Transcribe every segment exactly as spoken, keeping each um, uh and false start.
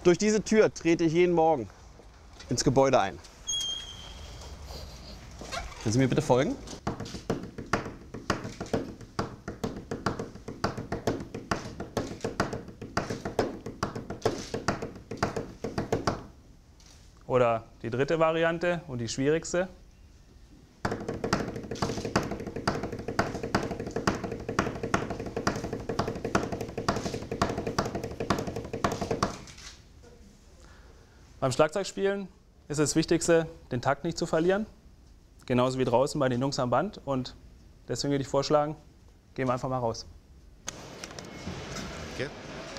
Durch diese Tür trete ich jeden Morgen ins Gebäude ein. Können Sie mir bitte folgen? Oder die dritte Variante und die schwierigste. Beim Schlagzeugspielen ist das Wichtigste, den Takt nicht zu verlieren. Genauso wie draußen bei den Jungs am Band. Und deswegen würde ich vorschlagen, gehen wir einfach mal raus. Okay.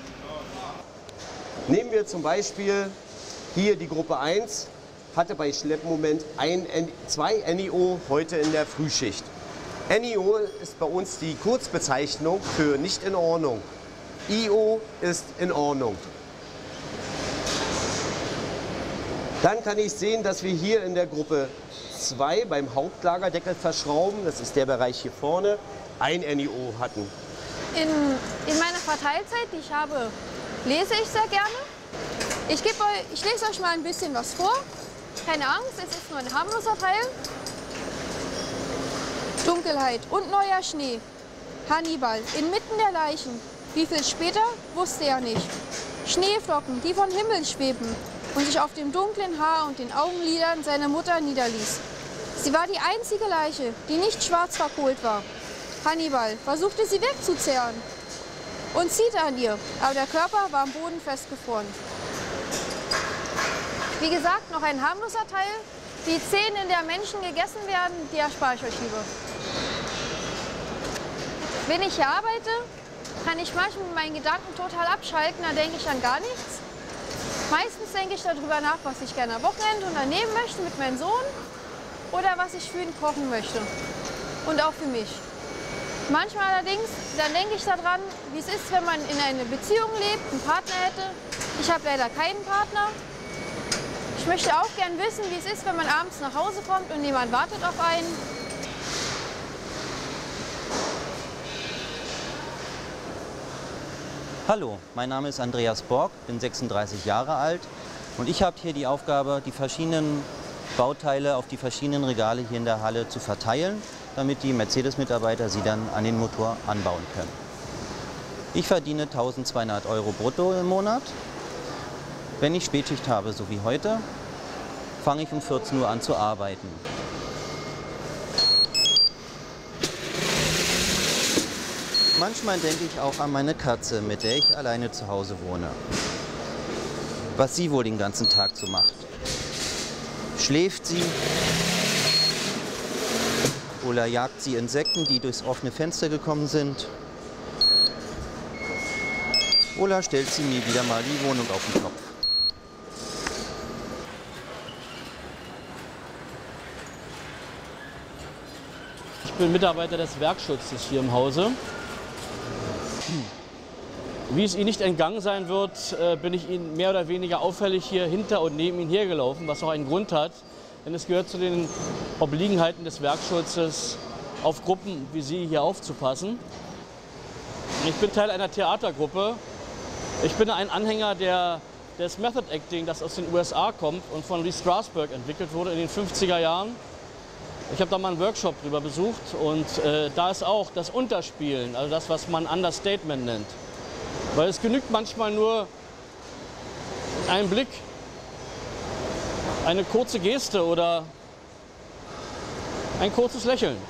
Nehmen wir zum Beispiel hier die Gruppe eins, hatte bei Schleppmoment ein, zwei N I O heute in der Frühschicht. N I O ist bei uns die Kurzbezeichnung für nicht in Ordnung. I O ist in Ordnung. Dann kann ich sehen, dass wir hier in der Gruppe zwei beim Hauptlagerdeckel verschrauben, das ist der Bereich hier vorne, ein N I O hatten. In, in meiner Verteilzeit, die ich habe, lese ich sehr gerne. Ich, gebe euch, ich lese euch mal ein bisschen was vor. Keine Angst, es ist nur ein harmloser Teil. Dunkelheit und neuer Schnee. Hannibal, inmitten der Leichen. Wie viel später, wusste er nicht. Schneeflocken, die vom Himmel schweben und sich auf dem dunklen Haar und den Augenlidern seiner Mutter niederließ. Sie war die einzige Leiche, die nicht schwarz verkohlt war. Hannibal versuchte sie wegzuzerren und zieht an ihr, aber der Körper war am Boden festgefroren. Wie gesagt, noch ein harmloser Teil. Die Szenen, in der Menschen gegessen werden, die erspare ich euch lieber. Wenn ich hier arbeite, kann ich manchmal mit meinen Gedanken total abschalten, da denke ich an gar nichts. Meistens denke ich darüber nach, was ich gerne am Wochenende unternehmen möchte mit meinem Sohn oder was ich für ihn kochen möchte. Und auch für mich. Manchmal allerdings, dann denke ich daran, wie es ist, wenn man in einer Beziehung lebt, einen Partner hätte. Ich habe leider keinen Partner. Ich möchte auch gern wissen, wie es ist, wenn man abends nach Hause kommt und jemand wartet auf einen. Hallo, mein Name ist Andreas Borg, bin sechsunddreißig Jahre alt und ich habe hier die Aufgabe, die verschiedenen Bauteile auf die verschiedenen Regale hier in der Halle zu verteilen, damit die Mercedes-Mitarbeiter sie dann an den Motor anbauen können. Ich verdiene eintausendzweihundert Euro brutto im Monat. Wenn ich Spätschicht habe, so wie heute, fange ich um vierzehn Uhr an zu arbeiten. Manchmal denke ich auch an meine Katze, mit der ich alleine zu Hause wohne. Was sie wohl den ganzen Tag so macht. Schläft sie? Oder jagt sie Insekten, die durchs offene Fenster gekommen sind? Oder stellt sie mir wieder mal die Wohnung auf den Kopf? Ich bin Mitarbeiter des Werkschutzes hier im Hause. Wie es Ihnen nicht entgangen sein wird, bin ich Ihnen mehr oder weniger auffällig hier hinter und neben Ihnen hergelaufen, was auch einen Grund hat, denn es gehört zu den Obliegenheiten des Werkschutzes, auf Gruppen wie Sie hier aufzupassen. Ich bin Teil einer Theatergruppe. Ich bin ein Anhänger der, des Method Acting, das aus den U S A kommt und von Lee Strasberg entwickelt wurde in den fünfziger Jahren. Ich habe da mal einen Workshop drüber besucht und äh, da ist auch das Unterspielen, also das, was man Understatement nennt. Weil es genügt manchmal nur ein Blick, eine kurze Geste oder ein kurzes Lächeln.